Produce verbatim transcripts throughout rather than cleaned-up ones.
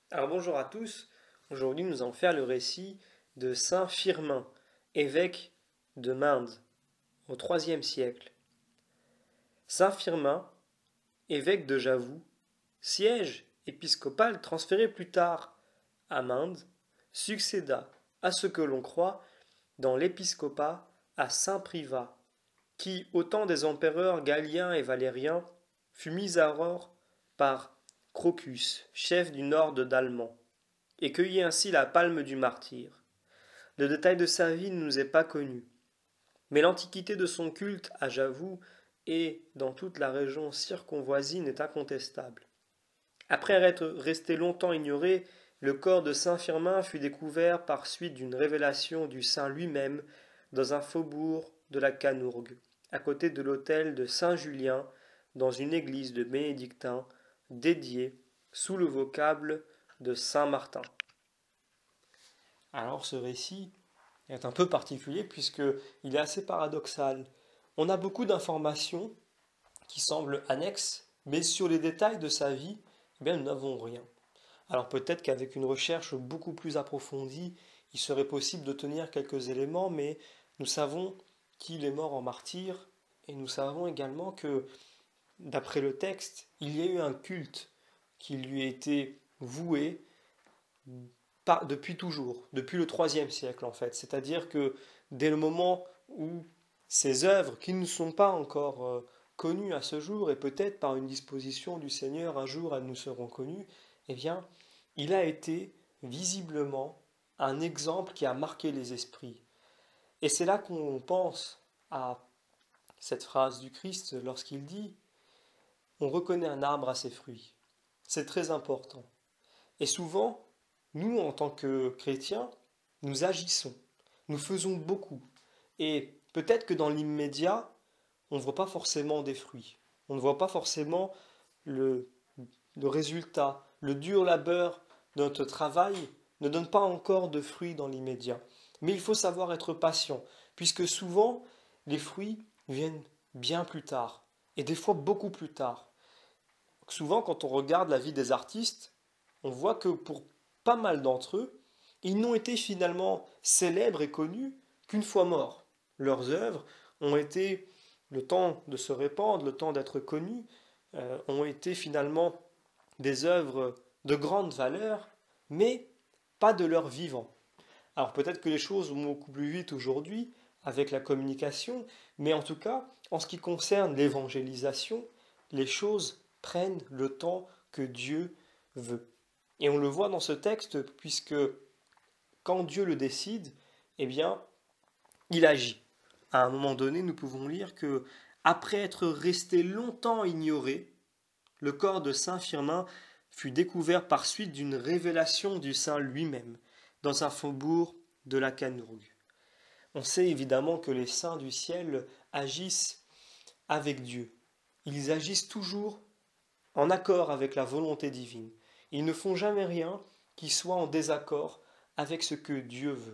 Alors bonjour à tous, aujourd'hui nous allons faire le récit de Saint Firmin, évêque de Mende au troisième siècle. Saint Firmin, évêque de Javoux, siège épiscopal transféré plus tard à Mende, succéda à ce que l'on croit dans l'épiscopat à Saint Privat, qui, au temps des empereurs Galien et Valérien, fut mis à mort par Crocus, chef du nord de d'Allemands, et cueillit ainsi la palme du martyr. Le détail de sa vie ne nous est pas connu, mais l'antiquité de son culte à Javoux et dans toute la région circonvoisine est incontestable. Après être resté longtemps ignoré, le corps de saint Firmin fut découvert par suite d'une révélation du saint lui-même dans un faubourg de la Canourgue, à côté de l'autel de saint Julien, dans une église de bénédictins dédiée sous le vocable de saint Martin. Alors ce récit est un peu particulier puisqu'il est assez paradoxal. On a beaucoup d'informations qui semblent annexes, mais sur les détails de sa vie, eh bien, nous n'avons rien. Alors peut-être qu'avec une recherche beaucoup plus approfondie, il serait possible de tenir quelques éléments, mais nous savons qu'il est mort en martyr, et nous savons également que, d'après le texte, il y a eu un culte qui lui a été voué par- depuis toujours, depuis le troisième siècle en fait. C'est-à-dire que dès le moment où ces œuvres, qui ne sont pas encore euh, connues à ce jour, et peut-être par une disposition du Seigneur, un jour elles nous seront connues, eh bien, il a été visiblement un exemple qui a marqué les esprits. Et c'est là qu'on pense à cette phrase du Christ lorsqu'il dit on reconnaît un arbre à ses fruits. C'est très important. Et souvent, nous, en tant que chrétiens, nous agissons, nous faisons beaucoup. Et peut-être que dans l'immédiat, on ne voit pas forcément des fruits. On ne voit pas forcément le, le résultat. Le dur labeur de notre travail ne donne pas encore de fruits dans l'immédiat. Mais il faut savoir être patient, puisque souvent, les fruits viennent bien plus tard, et des fois beaucoup plus tard. Souvent, quand on regarde la vie des artistes, on voit que pour pas mal d'entre eux, ils n'ont été finalement célèbres et connus qu'une fois morts. Leurs œuvres ont été, le temps de se répandre, le temps d'être connus, euh, ont été finalement des œuvres de grande valeur, mais pas de leur vivant. Alors peut-être que les choses vont beaucoup plus vite aujourd'hui avec la communication, mais en tout cas, en ce qui concerne l'évangélisation, les choses prennent le temps que Dieu veut. Et on le voit dans ce texte, puisque quand Dieu le décide, eh bien, il agit. À un moment donné, nous pouvons lire que, après être resté longtemps ignoré, le corps de saint Firmin fut découvert par suite d'une révélation du saint lui-même, dans un faubourg de la Canourgue. On sait évidemment que les saints du ciel agissent avec Dieu. Ils agissent toujours en accord avec la volonté divine. Ils ne font jamais rien qui soit en désaccord avec ce que Dieu veut.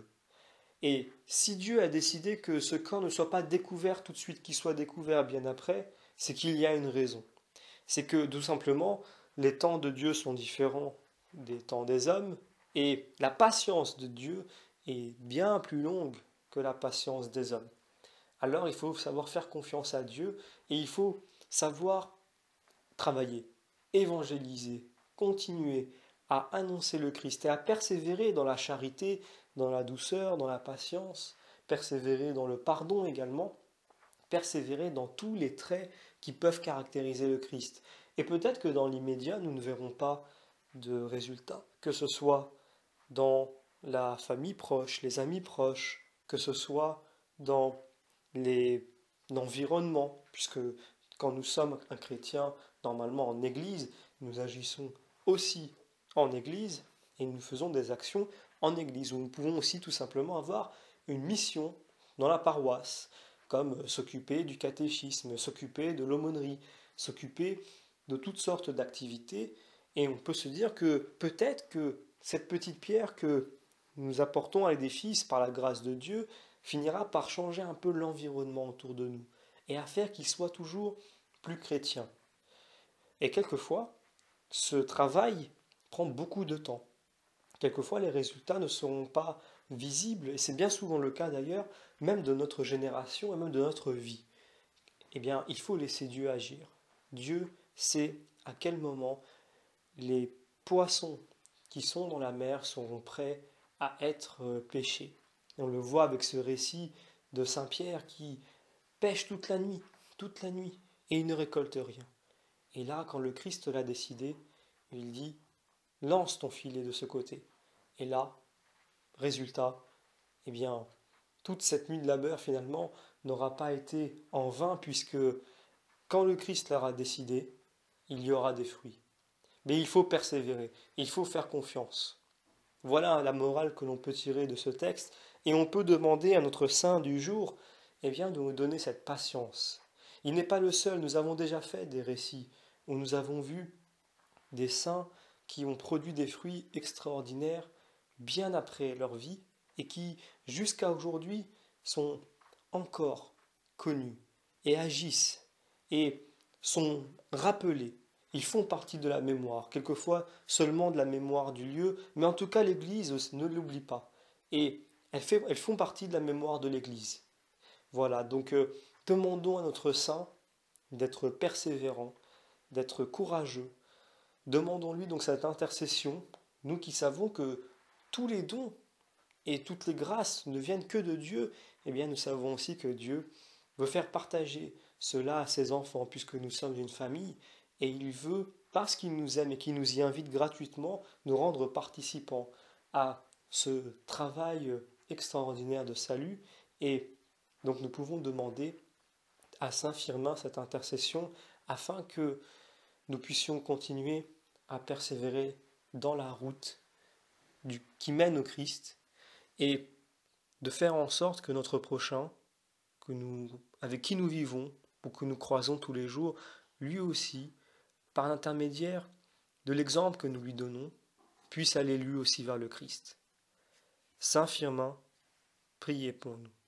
Et si Dieu a décidé que ce corps ne soit pas découvert tout de suite, qu'il soit découvert bien après, c'est qu'il y a une raison. C'est que tout simplement, les temps de Dieu sont différents des temps des hommes, et la patience de Dieu est bien plus longue que la patience des hommes. Alors il faut savoir faire confiance à Dieu, et il faut savoir travailler, évangéliser, continuer à annoncer le Christ et à persévérer dans la charité, dans la douceur, dans la patience, persévérer dans le pardon également, persévérer dans tous les traits qui peuvent caractériser le Christ. Et peut-être que dans l'immédiat, nous ne verrons pas de résultats, que ce soit dans la famille proche, les amis proches, que ce soit dans les l'environnement, puisque quand nous sommes un chrétien, normalement en Église, nous agissons aussi en Église et nous faisons des actions en Église, où nous pouvons aussi tout simplement avoir une mission dans la paroisse, comme s'occuper du catéchisme, s'occuper de l'aumônerie, s'occuper de toutes sortes d'activités, et on peut se dire que peut-être que cette petite pierre que nous apportons à l'édifice par la grâce de Dieu finira par changer un peu l'environnement autour de nous, et à faire qu'il soit toujours plus chrétien. Et quelquefois, ce travail prend beaucoup de temps. Quelquefois, les résultats ne seront pas visibles, et c'est bien souvent le cas d'ailleurs, même de notre génération et même de notre vie. Eh bien, il faut laisser Dieu agir. Dieu sait à quel moment les poissons qui sont dans la mer seront prêts à être euh, pêchés. Et on le voit avec ce récit de Saint Pierre qui pêche toute la nuit, toute la nuit, et il ne récolte rien. Et là, quand le Christ l'a décidé, il dit, lance ton filet de ce côté. Et là, résultat, eh bien, toute cette nuit de labeur finalement n'aura pas été en vain, puisque quand le Christ l'aura décidé, il y aura des fruits. Mais il faut persévérer, il faut faire confiance. Voilà la morale que l'on peut tirer de ce texte, et on peut demander à notre saint du jour, eh bien, de nous donner cette patience. Il n'est pas le seul, nous avons déjà fait des récits où nous avons vu des saints qui ont produit des fruits extraordinaires bien après leur vie et qui, jusqu'à aujourd'hui, sont encore connus et agissent et sont rappelés. Ils font partie de la mémoire, quelquefois seulement de la mémoire du lieu, mais en tout cas l'Église ne l'oublie pas. Et elles, fait, elles font partie de la mémoire de l'Église. Voilà, donc euh, demandons à notre saint d'être persévérant, d'être courageux. Demandons-lui donc cette intercession, nous qui savons que tous les dons et toutes les grâces ne viennent que de Dieu, eh bien nous savons aussi que Dieu veut faire partager cela à ses enfants, puisque nous sommes une famille, et il veut, parce qu'il nous aime et qu'il nous y invite gratuitement, nous rendre participants à ce travail extraordinaire de salut, et donc nous pouvons demander à Saint Firmin cette intercession afin que nous puissions continuer à persévérer dans la route du, qui mène au Christ et de faire en sorte que notre prochain, que nous, avec qui nous vivons ou que nous croisons tous les jours, lui aussi, par l'intermédiaire de l'exemple que nous lui donnons, puisse aller lui aussi vers le Christ. Saint Firmin, priez pour nous.